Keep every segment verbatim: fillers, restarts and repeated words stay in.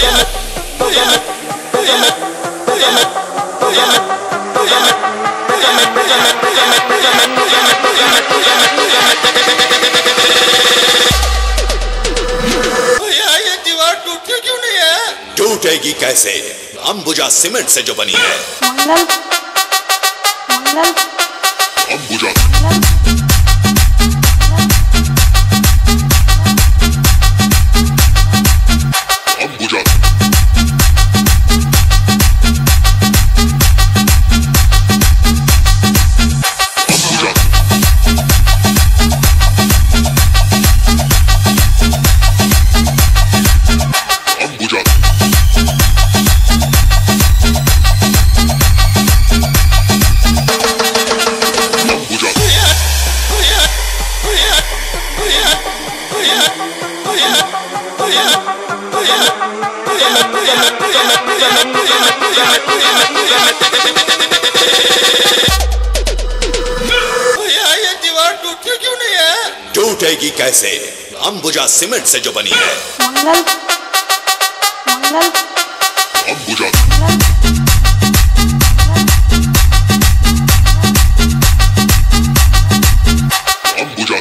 ये दीवार टूटती क्यों नहीं है? टूटेगी कैसे, अंबुजा सीमेंट से जो बनी है। मंगल मंगल अंबुजा अंबुजा अंबुजा ये दीवार टूटती क्यों नहीं है? टूटेगी कैसे, अंबुजा सीमेंट से जो बनी है। मंगल मंगल अंबुजा अंबुजा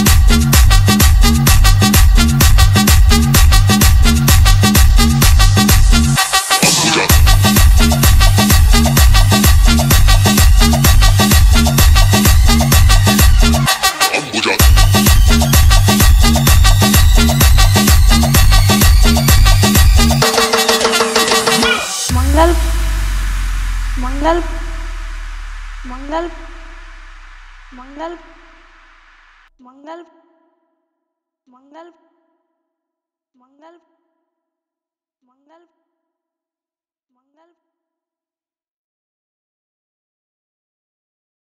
अंबुजा अंबुजा मंगल मंगल मंगल मंगल मंगल मंगल मंगल मंगल मंगल